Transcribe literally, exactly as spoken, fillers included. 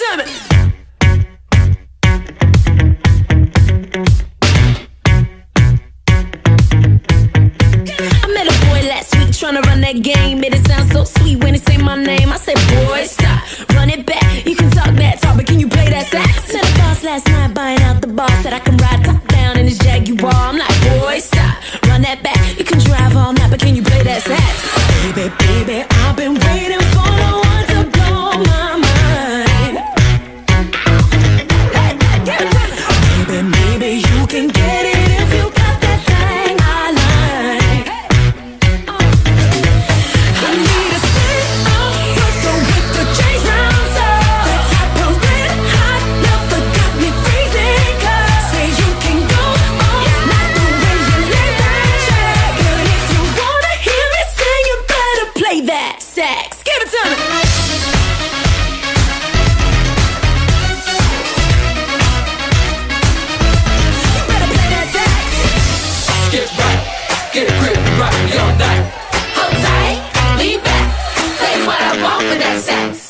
to me. I met a boy last week tryna run that game. Made it sound so sweet when he say my name. I said, boy, stop, run it back. You can talk that talk, but can you play that sax? Met a boss last night buying out the bar. Said I can ride top down in his Jaguar. I'm like, boy, stop, run that back. You can drive all night, but can you play that sax? Baby, baby, I've been waiting for no one to blow my mind. Hey, give it to me. Baby, maybe you can get it if you got that thing I like. I need a stick up with the, with the chains round up. That type of red hot love that got me freezing cold. Say you can go all night the way you lay that track. But if you wanna hear me sing, you better play that sax. Give it to me. You better play that sax. Get right, get a grip, rock me all night. Hold tight, lean back, play what I want with that sax.